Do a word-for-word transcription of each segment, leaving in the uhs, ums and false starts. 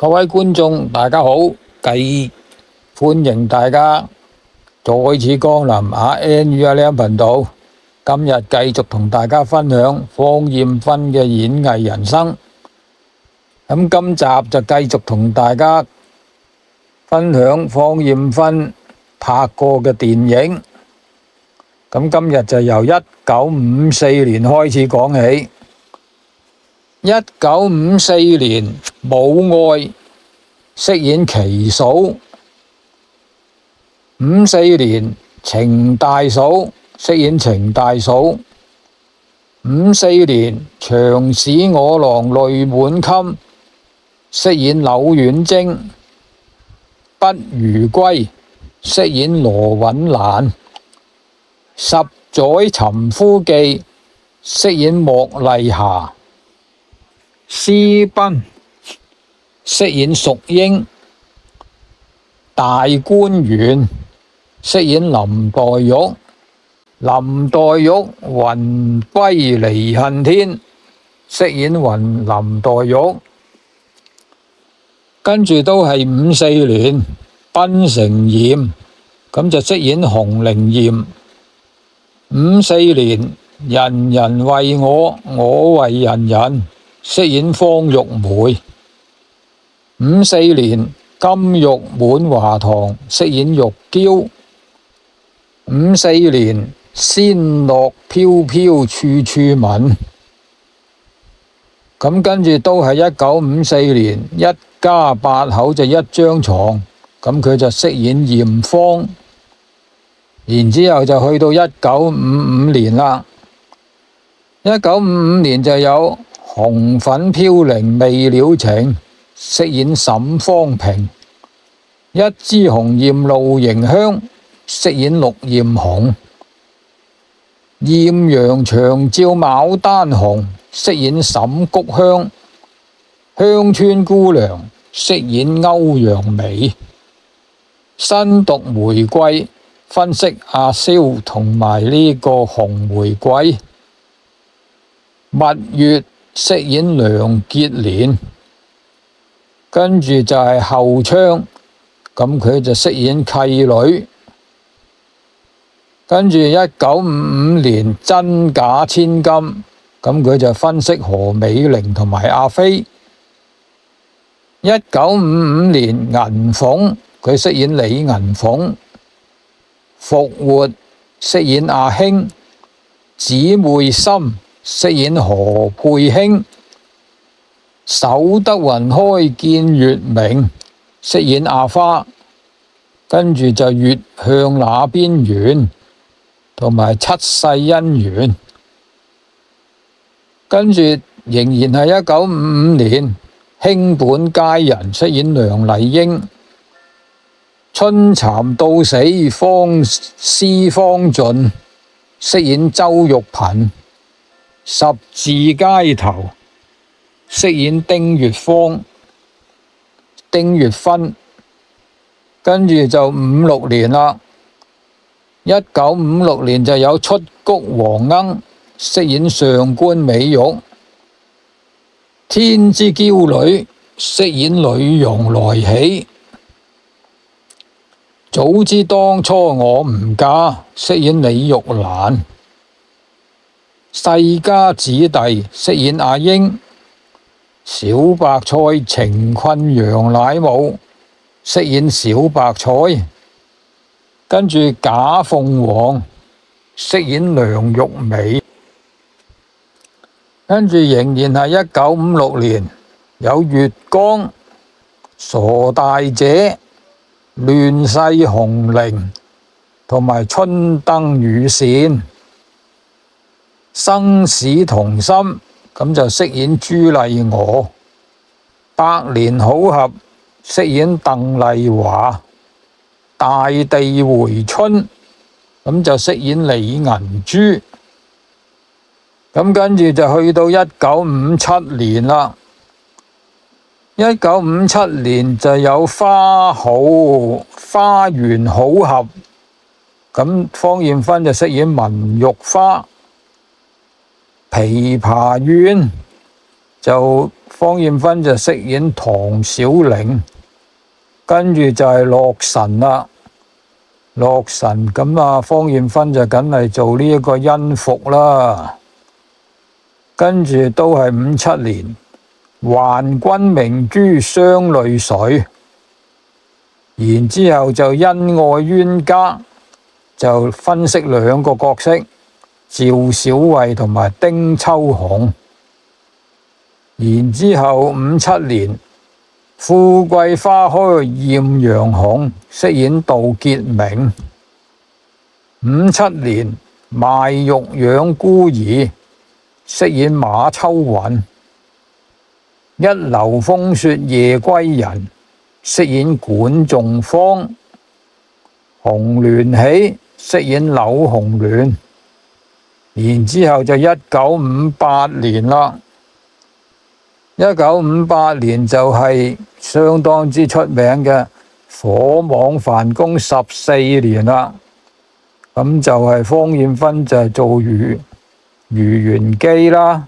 各位觀眾，大家好，繼歡迎大家再次光臨阿 N 與阿 Lam 頻道。今日繼續同大家分享芳艷芬嘅演藝人生。咁今集就繼續同大家分享芳艷芬拍過嘅電影。咁今日就由一九五四年開始講起。一九五四年，母愛飾演奇嫂；五四年，程大嫂飾演程大嫂；五四年，長使我郎淚滿襟飾演柳婉貞；不如歸飾演羅允蘭；十載尋夫記飾演莫麗霞；私奔飾演淑英；大觀園飾演林黛玉；林黛玉魂歸離恨天飾演雲林黛玉。跟住都係五四年，檳城艷咁就飾演洪玲艷。五四年，人人為我，我為人人飾演方玉梅。五四年，金玉滿華堂飾演玉嬌。五四年，仙樂飄飄處處聞。咁跟住都係一九五四年，一家八口就一張床，咁佢就飾演艷芳。然之後就去到一九五五年啦。一九五五年就有紅粉飄零未了情飾演沈芳萍，一枝紅艷露凝香飾演陸艷紅，艷陽長照牡丹紅飾演沈谷香，鄉村姑娘飾演歐陽薇，新毒玫瑰分析阿蕭同埋呢個紅玫瑰，蜜月飾演梁潔蓮，跟住就係後窗，咁佢就飾演契女。跟住一九五五年真假千金，咁佢就分析何美玲同埋阿飛。一九五五年銀鳳，佢飾演李銀鳳。復活飾演阿興，姊妹心飾演何佩卿，守得雲開見月明飾演阿花，跟住就月向那邊圓同埋七世姻緣，跟住仍然係一九五五年卿本佳人飾演梁麗英。春蠶到死方思方盡飾演周玉萍，十字街頭飾演丁月芳、丁月芬。跟住就五六年啦，一九五六年就有出谷黃鶯飾演上官美玉，天之驕女飾演女傭來喜。早知當初我唔嫁飾演李玉蘭，世家子弟飾演阿英，小白菜情困楊乃武飾演小白菜，跟住假鳳凰飾演梁玉薇，跟住仍然係一九五六年有月光、傻大姐、亂世紅菱同埋春燈雨線，生死同心咁就飾演朱麗娥，百年好合飾演鄧麗華，大地回春咁就飾演李銀珠。咁跟住就去到一九五七年啦。一九五七年就有花好花園好合，咁芳艷芬就飾演文玉花。琵琶怨就芳艷芬就飾演唐小玲，跟住就係洛神啦。洛神咁啊，芳艷芬就梗係做呢一個甄宓啦。跟住都係五七年，還君明珠雙淚水。然之後就恩愛冤家，就分析兩個角色，趙小慧同埋丁秋紅。然之後五七年，富貴花開艷陽紅，飾演杜潔明。五七年，賣玉養孤兒，飾演馬秋雲。一流風雪夜歸人，飾演管仲方。紅鸞喜，飾演柳紅鸞。然之後就一九五八年啦。一九五八年就係相當之出名嘅火網梵宮十四年啦。咁就係芳艷芬就係做余余元姬啦。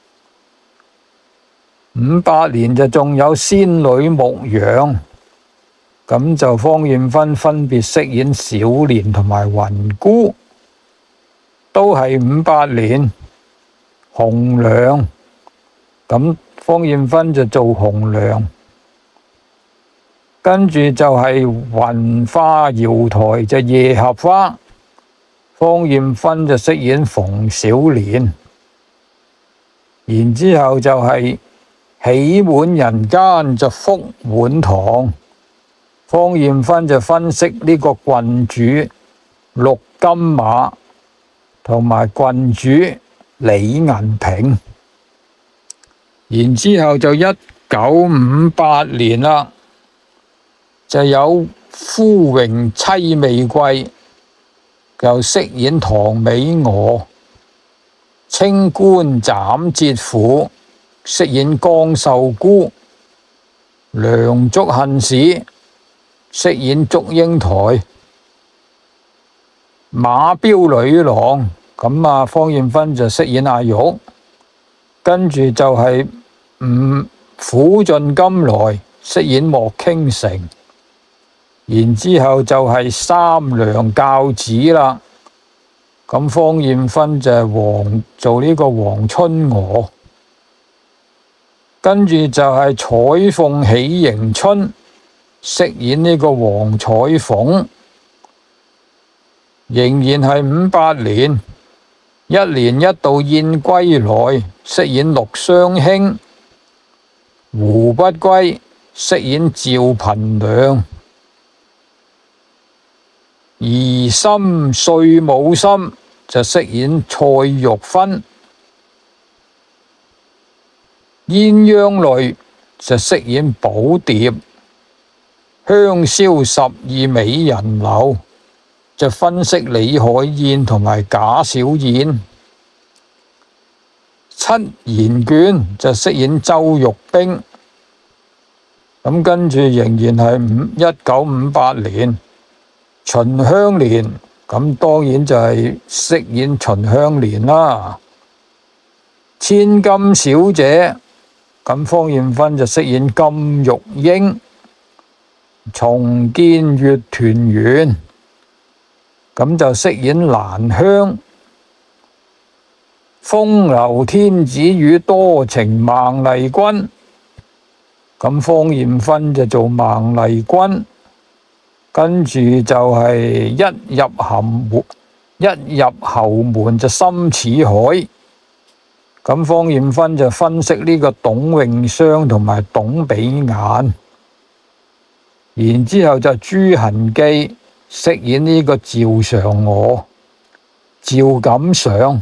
五八年就仲有仙女牧羊，咁就芳艷芬分別飾演小蓮同埋雲姑，都係五八年。紅娘，咁芳艷芬就做紅娘。跟住就係雲化瑤台就夜合花，芳艷芬就飾演馮小蓮。然之後就係喜滿人間就福滿堂，芳艷芬就分析呢個郡主陸金馬同埋郡主李銀平。然之後就一九五八年啦，就有夫榮妻未歸，就飾演唐美娥。清官斬節婦，飾演江秀姑。梁祝恨使，飾演祝英台。馬標女郎，咁啊芳艷芬就飾演阿玉。跟住就係吳苦盡甘來，飾演莫傾城。然之後就係三娘教子啦。咁芳艷芬就係王做呢個王春娥。跟住就係彩鳳喜迎春，飾演呢個王彩鳳。仍然係五八年，一年一度燕歸來，飾演陸雙卿。胡不歸，飾演趙憑良。疑心歲冇心，就飾演蔡玉芬。鴛鴦淚就飾演寶蝶。香消十二美人樓就分析李海燕同埋賈小燕。七言卷就飾演周玉冰。咁跟住仍然係五一九五八年，秦香蓮，咁當然就係飾演秦香蓮啦。千金小姐，咁芳艷芬就飾演金玉英。重見月團圓，咁就飾演蘭香。風流天子與多情孟麗君，咁芳艷芬就做孟麗君。跟住就係一入侯門，一入侯門就深似海。咁芳艷芬就分析呢個董永湘同埋董比顏。然之後就朱痕基飾演呢個趙嫦娥、趙錦裳。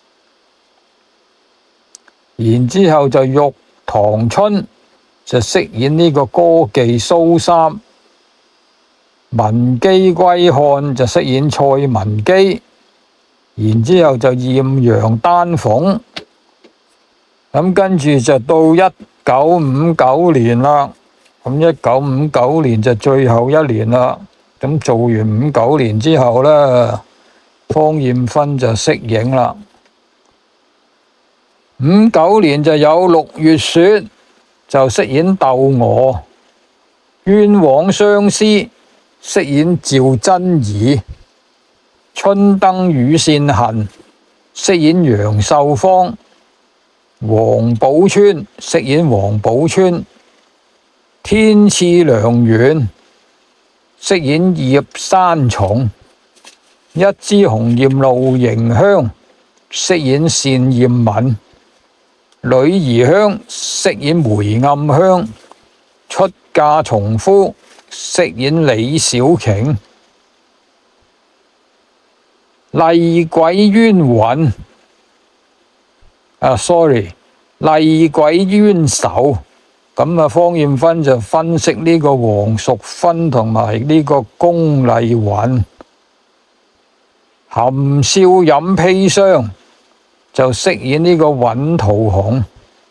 然之後就玉堂春就飾演呢個歌妓蘇三。文姬歸漢就飾演蔡文姬。然之後就艷陽丹鳳。咁跟住就到一九五九年啦。咁一九五九年就最後一年啦。咁做完五九年之後呢，芳艷芬就息影啦。 五九年就有陸月雪就飾演竇娥，冤枉相思飾演趙真兒，春燈與善痕飾演楊秀芳，王寶釧飾演王寶釧，天賜良緣飾演葉山松，一枝紅艷露凝香飾演單燕文，女兒香飾演梅暗香，出嫁從夫飾演李小瓊，厲鬼冤魂啊 ，sorry， 厲鬼冤仇。咁啊，芳艷芬就分析呢個黃淑芬同埋呢個龔麗雲，含笑飲砒霜就飾演呢個尹桃紅，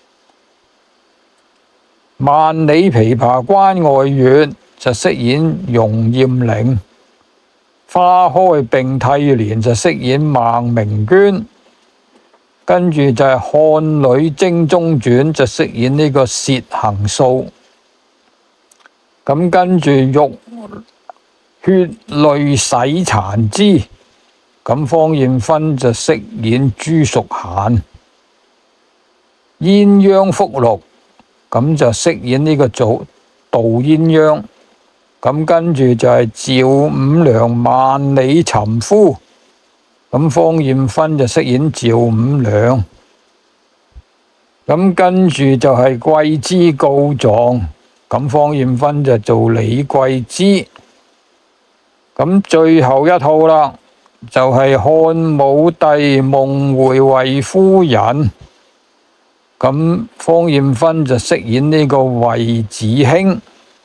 萬里琵琶關外月就飾演容艷玲，花開並蒂蓮就飾演孟明娟，跟住就係漢女貞中傳就飾演呢個薛行素，咁跟住浴血淚洗殘肢，咁芳艷芬就飾演朱淑嫻，鴛鴦福祿咁就飾演呢個做杜鴛鴦，咁跟住就係趙五娘萬里尋夫，咁芳艷芬就飾演趙五娘，咁跟住就係桂枝告狀，咁芳艷芬就做李桂枝，咁最後一套啦，就係漢武帝夢回衛夫人，咁芳艷芬就飾演呢個衛子興，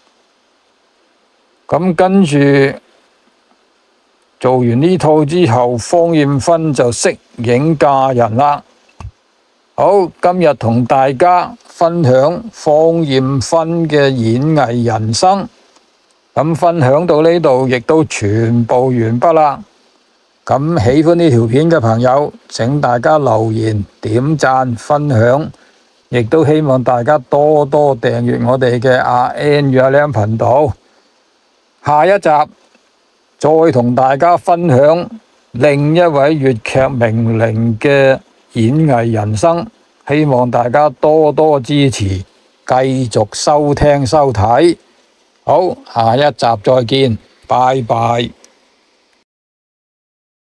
咁跟住做完呢套之後，芳艷芬就息影嫁人啦。好，今日同大家分享芳艷芬嘅演藝人生，咁分享到呢度亦都全部完畢啦。咁喜歡呢條片嘅朋友，請大家留言、點讚、分享，亦都希望大家多多訂閱我哋嘅阿 N 與阿 Lam 頻道。下一集再同大家分享另一位粵劇名伶嘅演藝人生，希望大家多多支持，繼續收聽收睇。好，下一集再見，拜拜。